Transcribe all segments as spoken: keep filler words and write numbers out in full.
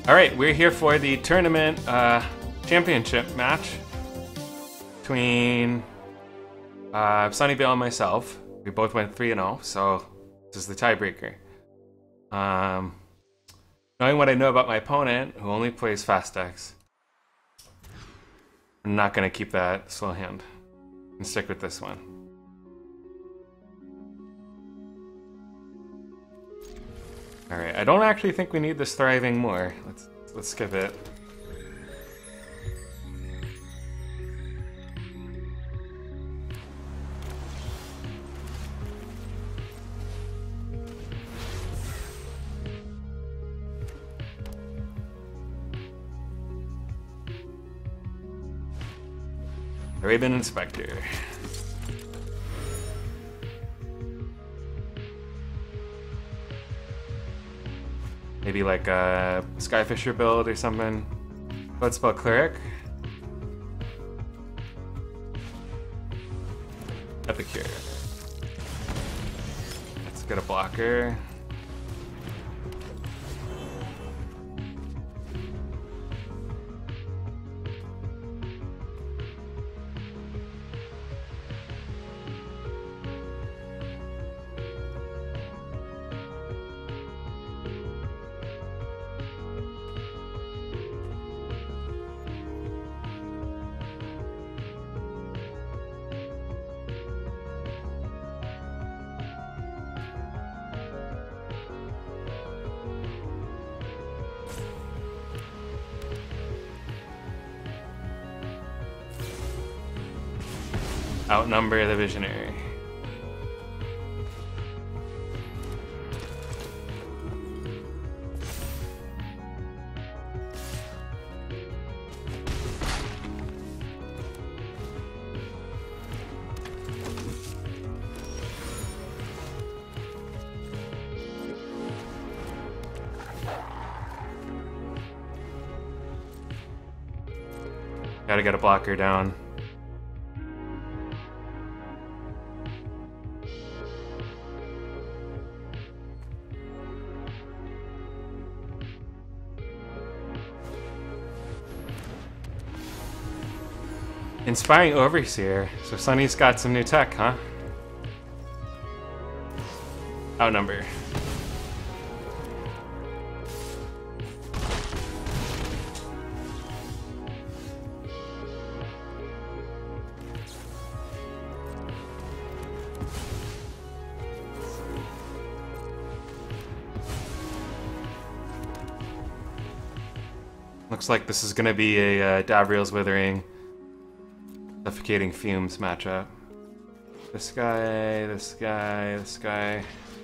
Alright, we're here for the tournament uh, championship match between uh, Sunnyvale and myself. We both went three and oh, so this is the tiebreaker. Um, knowing what I know about my opponent, who only plays fast decks, I'm not going to keep that slow hand and stick with this one. Alright, I don't actually think we need this thriving more. Let's let's skip it. Arabian Inspector. Maybe like a Skyfisher build or something. Let's spell Cleric. Epicure. Let's get a blocker. Outnumber the Visionary. Gotta get a blocker down. Inspiring Overseer. So Sunny's got some new tech, huh? Outnumber. Looks like this is gonna be a uh, Davriel's Withering Suffocating Fumes matchup. This guy, this guy, this guy.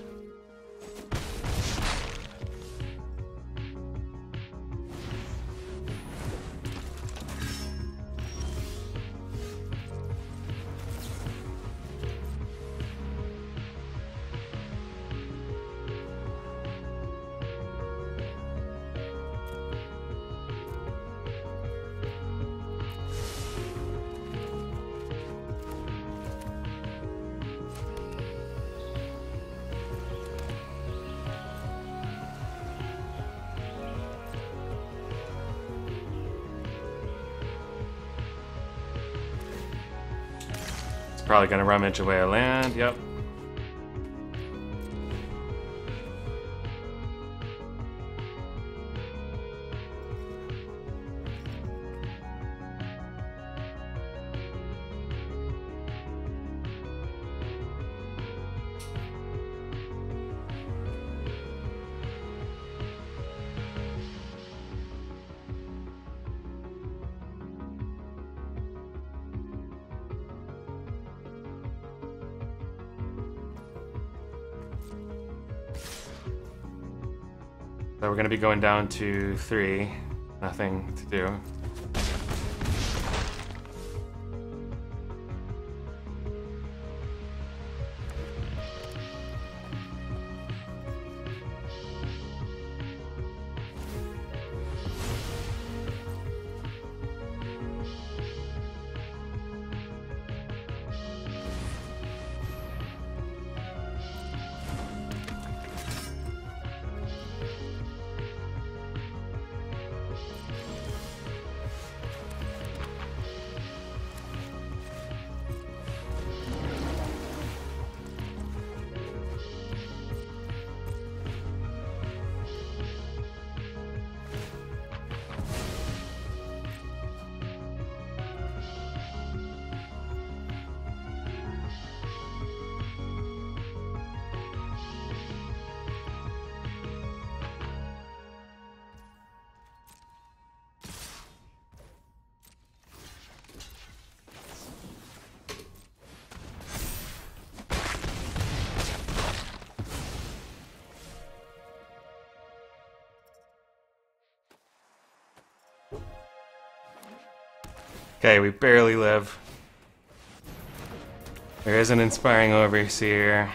Probably gonna rummage away a land, yep. So we're going to be going down to three. Nothing to do. Okay, we barely live. There is an Inspiring Overseer.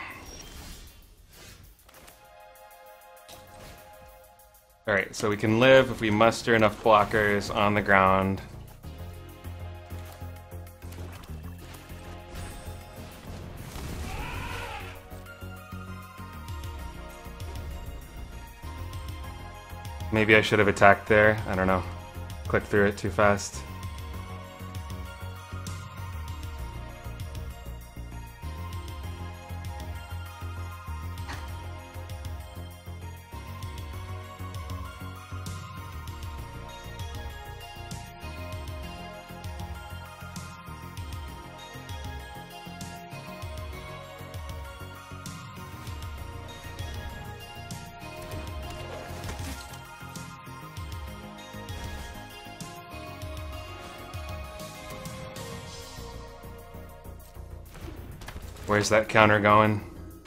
Alright, so we can live if we muster enough blockers on the ground. Maybe I should have attacked there. I don't know. Clicked through it too fast. Where's that counter going?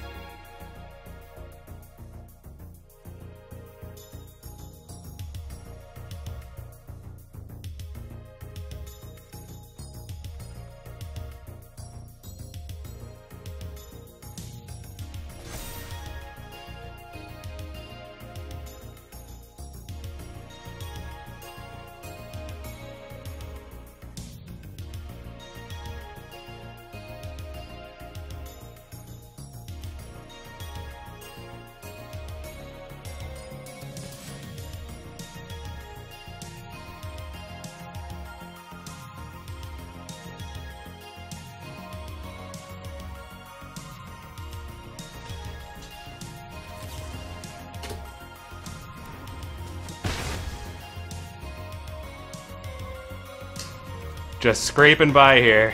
Just scraping by here.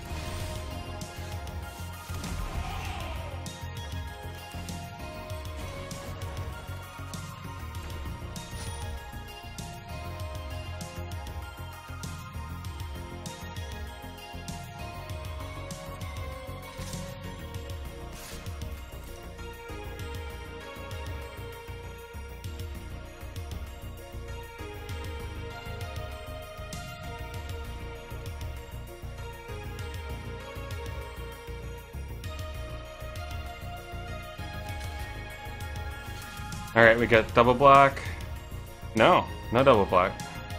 Alright, we got double block. No, no double block.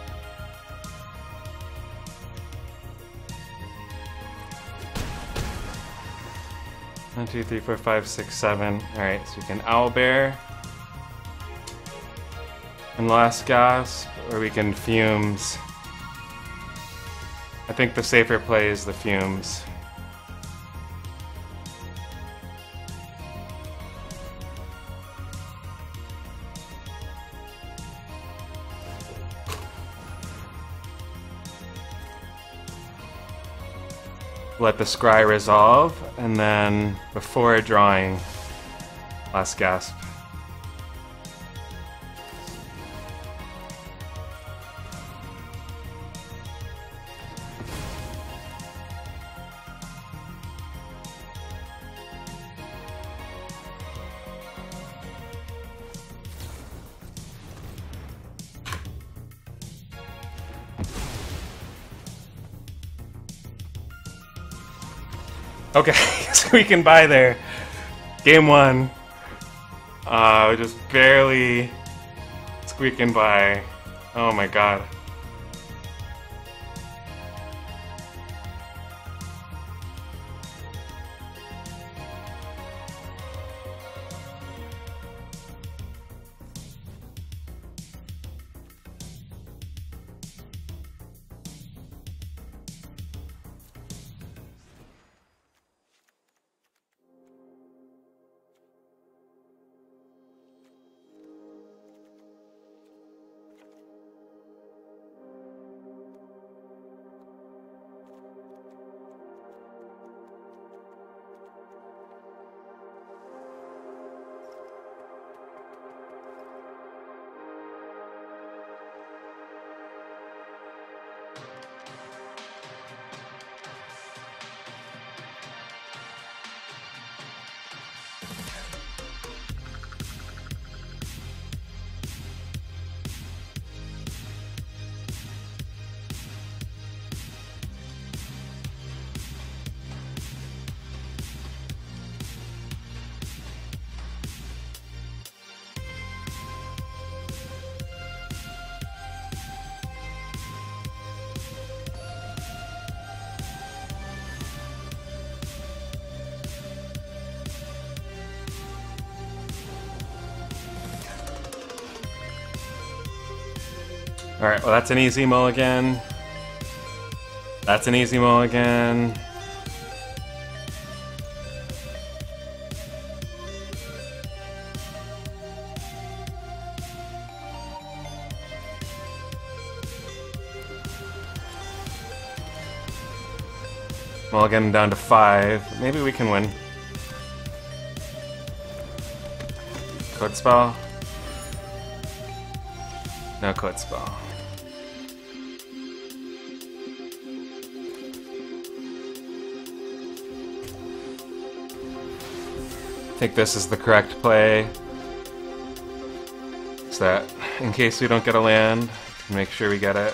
One, two, three, four, five, six, seven. Alright, so we can owlbear and last gasp, or we can fumes. I think the safer play is the fumes. Let the scry resolve, and then before drawing, last gasp. Okay, squeaking by there. Game one. Uh, just barely squeaking by. Oh my god. Alright, well that's an easy mulligan. That's an easy mulligan. Mulligan down to five. Maybe we can win. Code spell? No code spell. I think this is the correct play. So that in case we don't get a land, make sure we get it.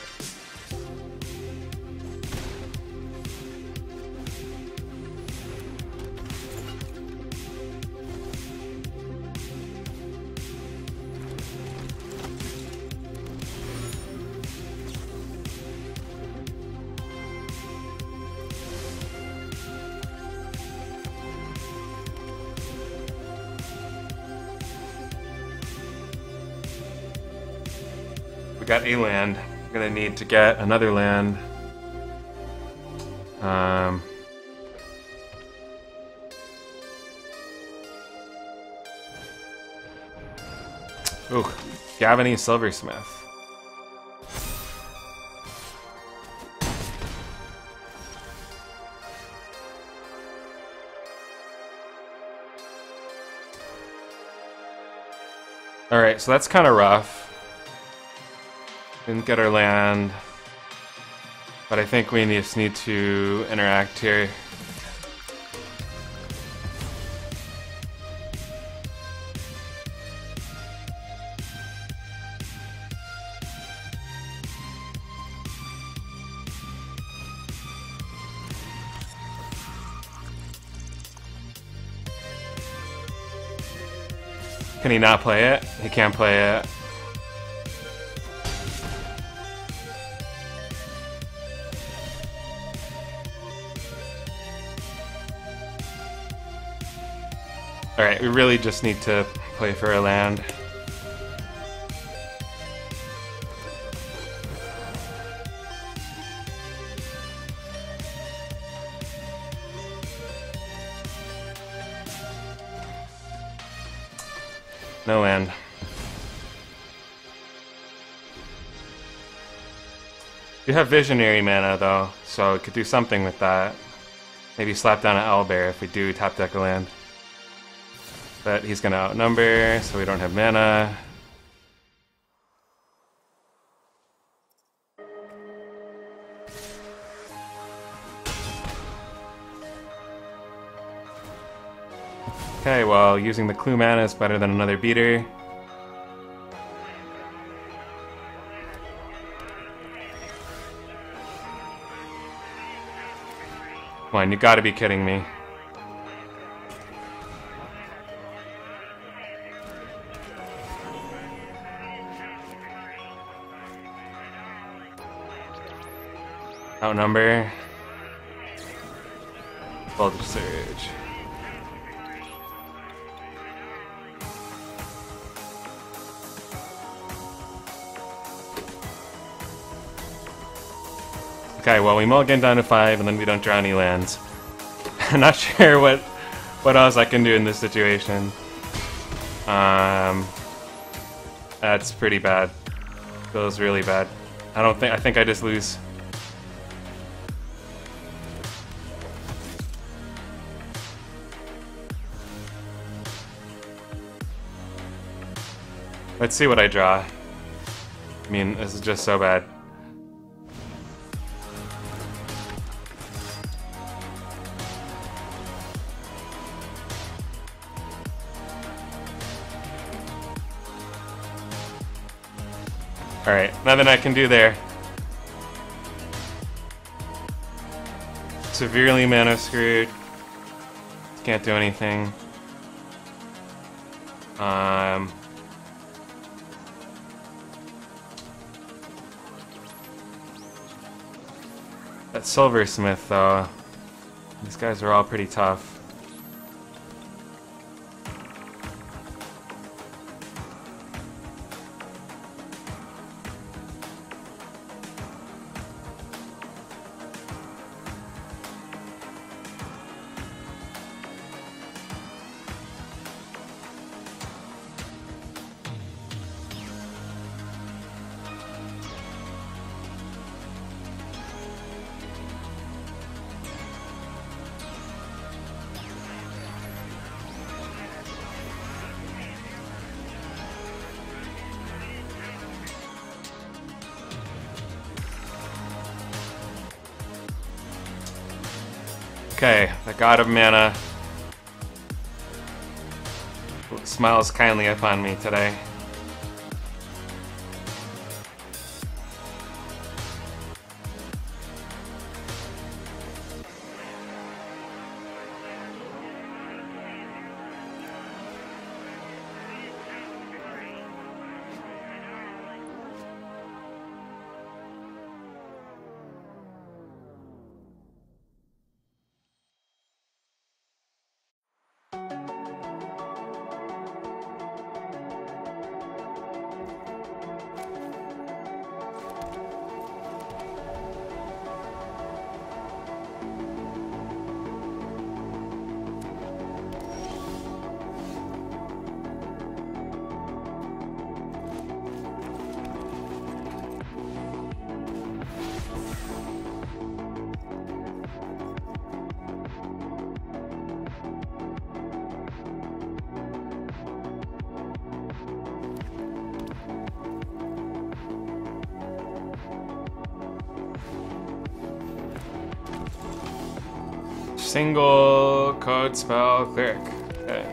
We got a land. We're gonna need to get another land. Um, ooh, Gavany Silversmith. Alright, so that's kind of rough. Didn't get our land, but I think we just need to interact here. Can he not play it? He can't play it. Alright, we really just need to play for a land. No land. You have Visionary mana though, so we could do something with that. Maybe slap down an Owlbear if we do top deck a land. But he's gonna outnumber, so we don't have mana. Okay, well, using the clue mana is better than another beater. Come on, you gotta be kidding me. Outnumber. Voltage Surge. Okay, well we mulligan down to five and then we don't draw any lands. I'm not sure what what else I can do in this situation. Um, that's pretty bad. Feels really bad. I don't think I think I just lose. Let's see what I draw. I mean, this is just so bad. Alright, nothing I can do there. Severely mana screwed. Can't do anything. Um... That Silversmith, though. These guys are all pretty tough. Okay, the god of mana smiles kindly upon me today. Single code spell cleric. Okay.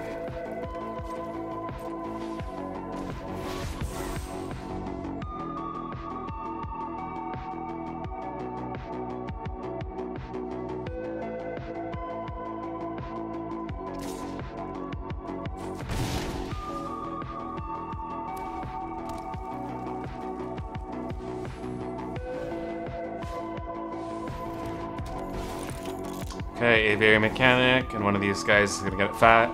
Okay, Aviary Mechanic, and one of these guys is gonna get it fat.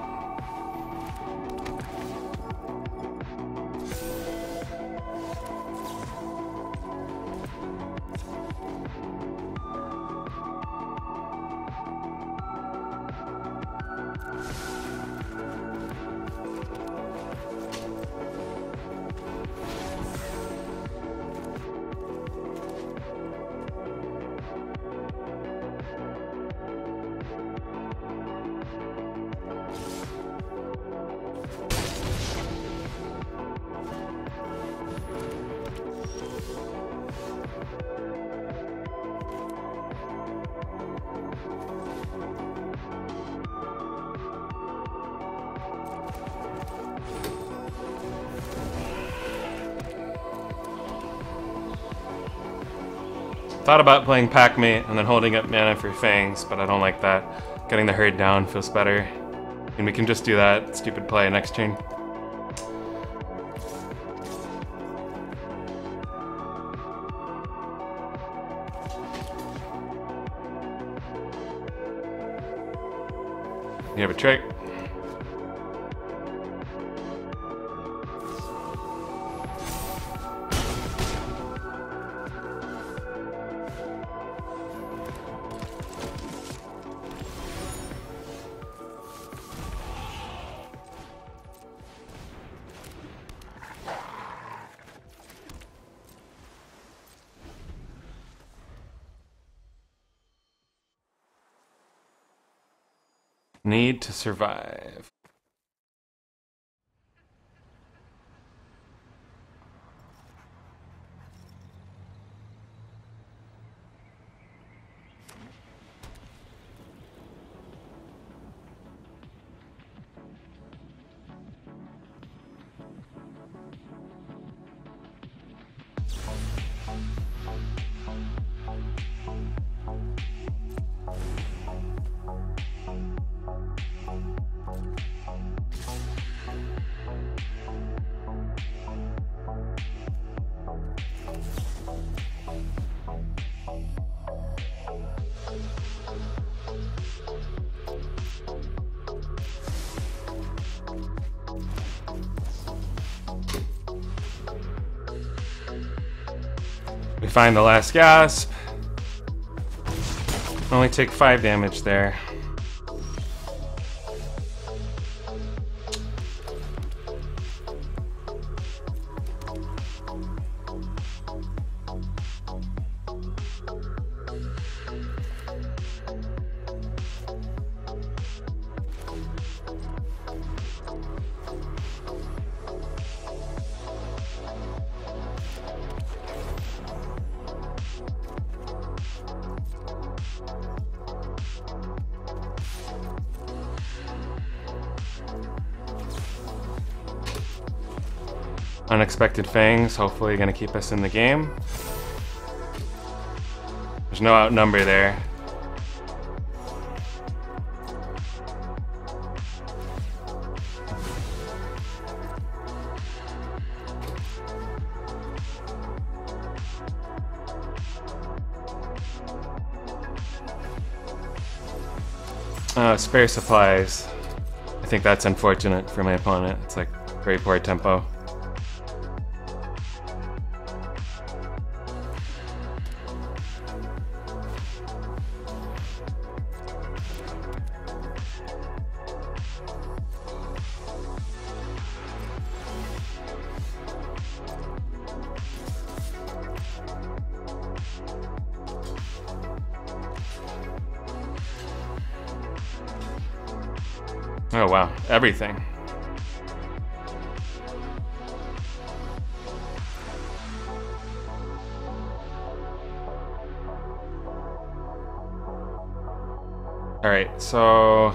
Thought about playing Packmate and then holding up mana for Fangs, but I don't like that. Getting the herd down feels better. And we can just do that stupid play next turn. You have a trick. Need to survive. We find the last gasp. Only take five damage there. Unexpected Fangs, hopefully gonna keep us in the game. There's no outnumber there. Uh, spare supplies. I think that's unfortunate for my opponent. It's like very poor tempo. Oh wow, everything. All right, so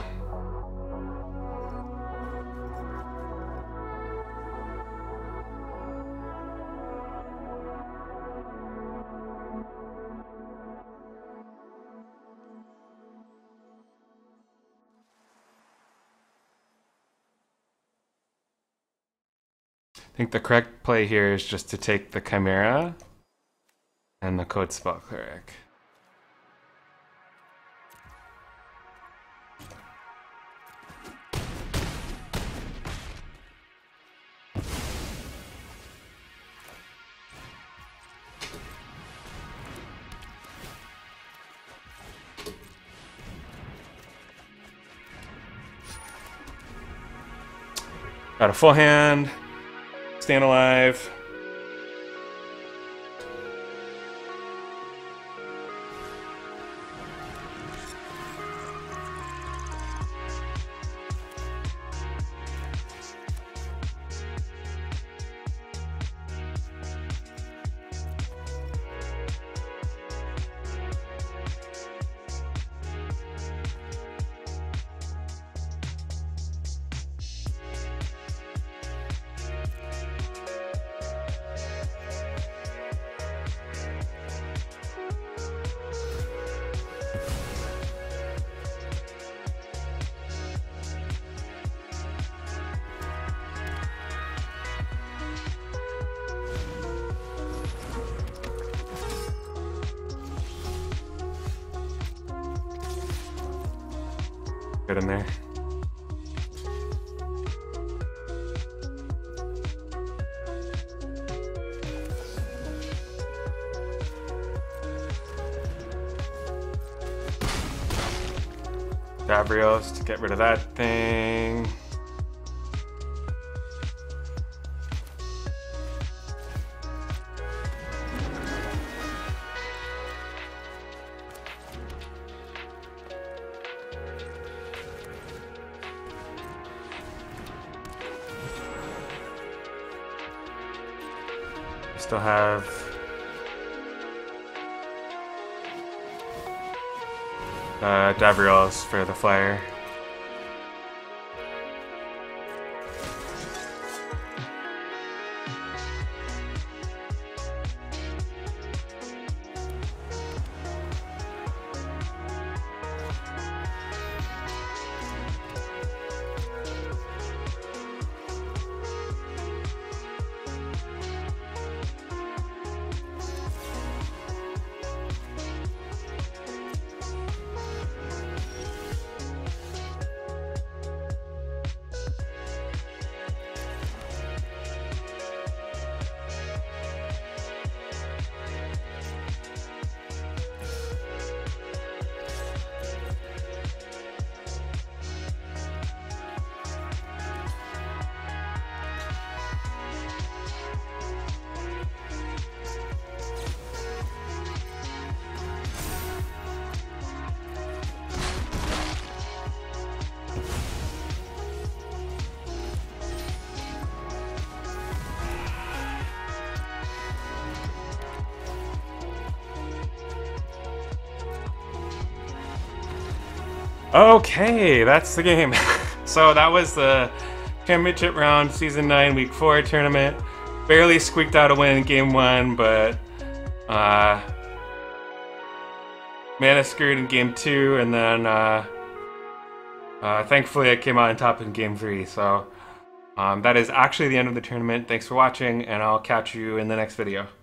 I think the correct play here is just to take the Chimera and the Code Spell Cleric. Got a full hand. Staying alive. Good in there. Gabriels to get rid of that thing. Still have uh, Davriels for the flyer. Okay, that's the game. So that was the championship round, season nine, week four tournament. barely squeaked out a win in game one, but uh, mana screwed in game two, and then uh, uh, thankfully I came out on top in game three. So um, that is actually the end of the tournament. Thanks for watching, and I'll catch you in the next video.